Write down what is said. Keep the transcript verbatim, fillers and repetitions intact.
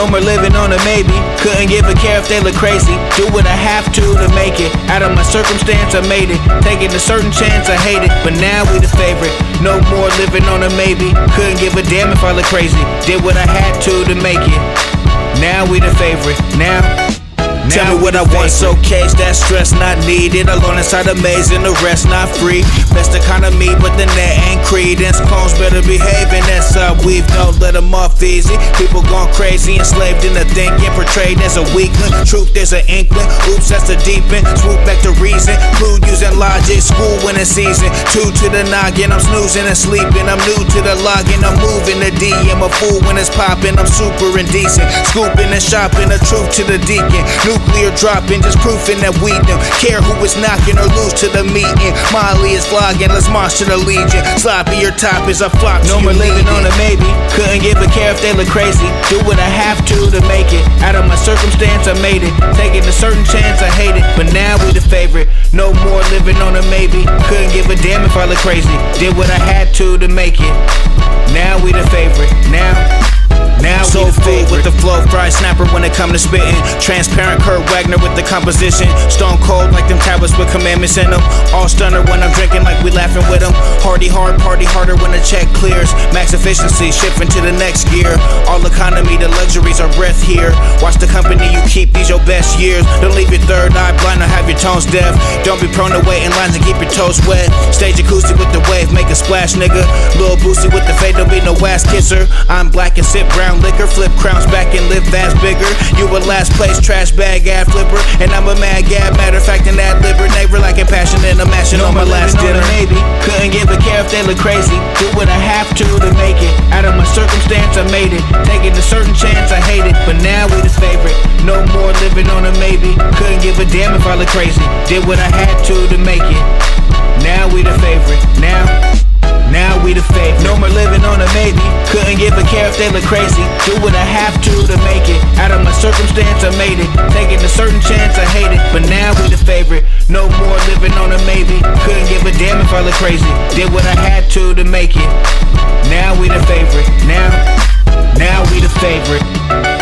No more living on a maybe. Couldn't give a care if they look crazy. Do what I have to to make it. Out of my circumstance, I made it. Taking a certain chance, I hate it. But now we the favorite. No more living on a maybe. Couldn't give a damn if I look crazy. Did what I had to to make it. Now we the favorite. Now. Tell me what I want, so cage, that stress not needed. Alone inside a maze and the rest not free. Best economy, but the net ain't credence. Clones better behave and that's up. We've don't let them off easy. People gone crazy, enslaved in the thinking. Portrayed as a weakling. Truth, there's an inkling. Oops, that's the deep end. Swoop back to reason. Clue using logic. School winning season. Two to the noggin. I'm snoozing and sleeping. I'm new to the login. I'm moving the D. I'm a fool when it's popping. I'm super indecent. Scooping and shopping. The truth to the deacon. Nuclear dropping, just proofing that we don't care who is knocking or lose to the meeting. Molly is vlogging, let's march to the Legion. Sloppy your top is a flop. No more living on a maybe. Couldn't give a care if they look crazy. Do what I have to to make it. Out of my circumstance, I made it. Taking a certain chance, I hate it. But now we the favorite. No more living on a maybe. Couldn't give a damn if I look crazy. Did what I had to to make it. Now we the favorite. Now. Now so full with the flow, fried snapper when it come to spitting. Transparent Kurt Wagner with the composition. Stone cold like them tablets with commandments in them. All stunner when I'm drinking like we laughing with them. Hardy hard, party harder when the check clears. Max efficiency, shifting to the next gear. All economy, the luxuries are breath here. Watch the company you keep, these your best years. Don't leave your third eye blind or have your tones deaf. Don't be prone to wait in lines and keep your toes wet. Stage acoustic with the wave, make a splash nigga. Lil Boosie with the fade, don't be no ass kisser. I'm black and sip brown liquor, flip crowns back and live fast bigger. You a last place trash bag ad flipper, and I'm a mad gab. Matter of fact, in that liver neighbor like a passion and I'm mashing on my last dinner. Maybe couldn't give a care if they look crazy. Do what I have to to make it. Out of my circumstance, I made it. Taking a certain chance, I hate it. But now we the favorite. No more living on a maybe. Couldn't give a damn if I look crazy. Did what I had to to make it. Now we the favorite. Now. Now we the favorite. No more living on a maybe. Couldn't give a care if they look crazy. Do what I have to to make it. Out of my circumstance, I made it. Taking a certain chance, I hate it. But now we the favorite. No more living on a maybe. Couldn't give a damn if I look crazy. Did what I had to to make it. Now we the favorite. Now, now we the favorite.